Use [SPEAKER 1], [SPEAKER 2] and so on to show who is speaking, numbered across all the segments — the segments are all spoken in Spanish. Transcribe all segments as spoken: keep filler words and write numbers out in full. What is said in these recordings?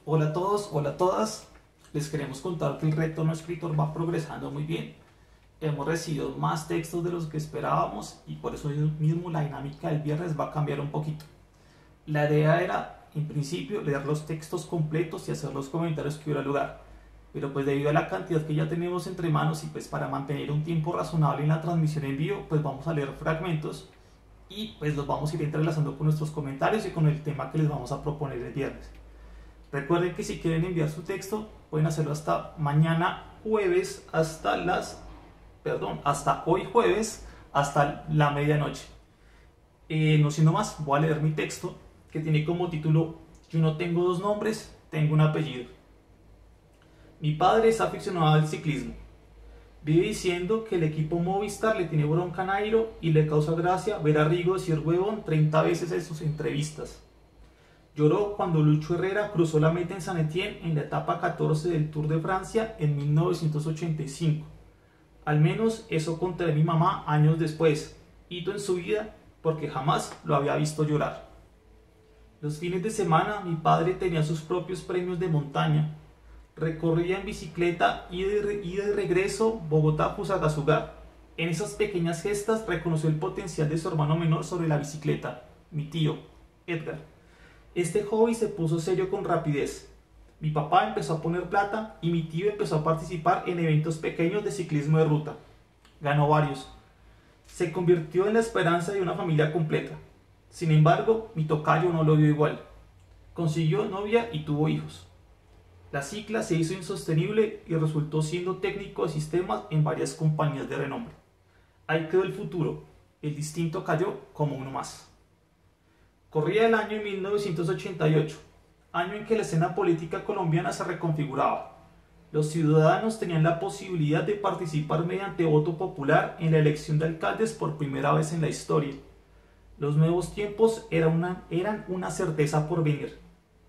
[SPEAKER 1] Hola a todos, hola a todas. Les queremos contar que el reto no escritor va progresando muy bien. Hemos recibido más textos de los que esperábamos y por eso mismo la dinámica del viernes va a cambiar un poquito. La idea era, en principio, leer los textos completos y hacer los comentarios que hubiera lugar. Pero pues debido a la cantidad que ya tenemos entre manos y pues para mantener un tiempo razonable en la transmisión en vivo, pues vamos a leer fragmentos y pues los vamos a ir entrelazando con nuestros comentarios y con el tema que les vamos a proponer el viernes. Recuerden que si quieren enviar su texto pueden hacerlo hasta mañana jueves hasta las perdón hasta hoy jueves hasta la medianoche. Eh, no siendo más, voy a leer mi texto que tiene como título: yo no tengo dos nombres, tengo un apellido. Mi padre es aficionado al ciclismo. Vive diciendo que el equipo Movistar le tiene bronca a Nairo y le causa gracia ver a Rigo decir huevón treinta veces en sus entrevistas. Lloró cuando Lucho Herrera cruzó la meta en Saint-Étienne en la etapa catorce del Tour de Francia en mil novecientos ochenta y cinco. Al menos eso contaré mi mamá años después, hito en su vida porque jamás lo había visto llorar. Los fines de semana mi padre tenía sus propios premios de montaña. Recorría en bicicleta y de, y de regreso Bogotá-Fusagasugá. En esas pequeñas gestas reconoció el potencial de su hermano menor sobre la bicicleta, mi tío, Edgar. Este hobby se puso serio con rapidez. Mi papá empezó a poner plata y mi tío empezó a participar en eventos pequeños de ciclismo de ruta. Ganó varios. Se convirtió en la esperanza de una familia completa. Sin embargo, mi tocayo no lo vio igual. Consiguió novia y tuvo hijos. La cicla se hizo insostenible y resultó siendo técnico de sistemas en varias compañías de renombre. Ahí quedó el futuro. El distinto cayó como uno más. Corría el año mil novecientos ochenta y ocho, año en que la escena política colombiana se reconfiguraba. Los ciudadanos tenían la posibilidad de participar mediante voto popular en la elección de alcaldes por primera vez en la historia. Los nuevos tiempos eran una, eran una certeza por venir.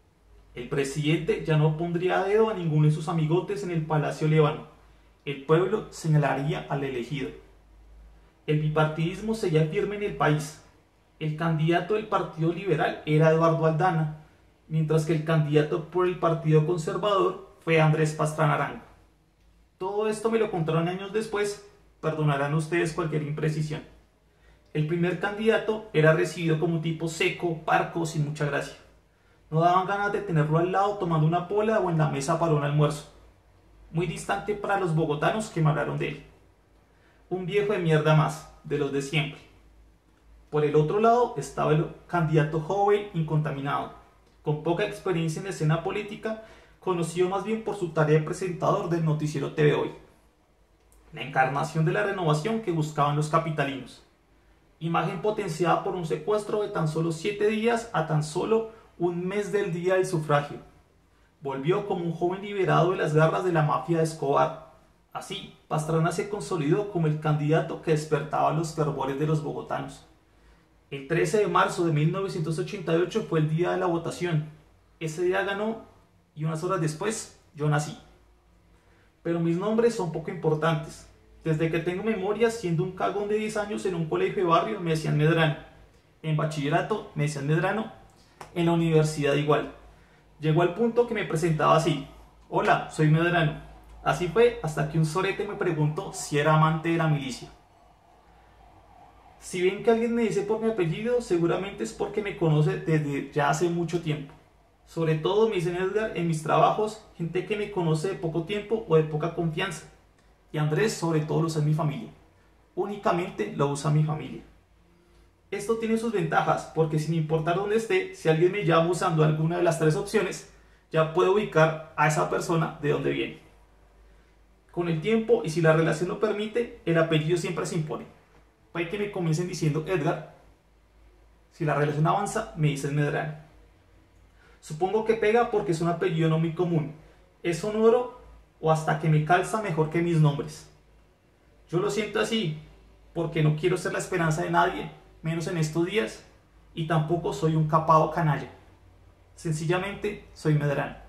[SPEAKER 1] El presidente ya no pondría a dedo a ninguno de sus amigotes en el Palacio Líbano. El pueblo señalaría al elegido. El bipartidismo seguía firme en el país. El candidato del Partido Liberal era Eduardo Aldana, mientras que el candidato por el Partido Conservador fue Andrés Pastrana Arango. Todo esto me lo contaron años después, perdonarán ustedes cualquier imprecisión. El primer candidato era recibido como un tipo seco, parco, sin mucha gracia. No daban ganas de tenerlo al lado tomando una pola o en la mesa para un almuerzo. Muy distante para los bogotanos que me hablaron de él. Un viejo de mierda más, de los de siempre. Por el otro lado estaba el candidato joven incontaminado, con poca experiencia en la escena política, conocido más bien por su tarea de presentador del noticiero T V Hoy. La encarnación de la renovación que buscaban los capitalinos. Imagen potenciada por un secuestro de tan solo siete días a tan solo un mes del día del sufragio. Volvió como un joven liberado de las garras de la mafia de Escobar. Así, Pastrana se consolidó como el candidato que despertaba los fervores de los bogotanos. El trece de marzo de mil novecientos ochenta y ocho fue el día de la votación. Ese día ganó y unas horas después yo nací. Pero mis nombres son poco importantes. Desde que tengo memoria, siendo un cagón de diez años en un colegio de barrio me decían Medrano. En bachillerato me decían Medrano. En la universidad igual. Llegó al punto que me presentaba así: hola, soy Medrano. Así fue hasta que un sorete me preguntó si era amante de la milicia. Si ven que alguien me dice por mi apellido, seguramente es porque me conoce desde ya hace mucho tiempo. Sobre todo me dicen Edgar en mis trabajos, gente que me conoce de poco tiempo o de poca confianza. Y Andrés sobre todo lo usa mi familia. Únicamente lo usa mi familia. Esto tiene sus ventajas porque sin importar dónde esté, si alguien me llama usando alguna de las tres opciones, ya puedo ubicar a esa persona de dónde viene. Con el tiempo y si la relación lo permite, el apellido siempre se impone. Puede que me comiencen diciendo Edgar. Si la relación avanza, me dicen Medrano. Supongo que pega porque es un apellido no muy común. Es sonoro o hasta que me calza mejor que mis nombres. Yo lo siento así porque no quiero ser la esperanza de nadie, menos en estos días, y tampoco soy un capado canalla. Sencillamente soy Medrano.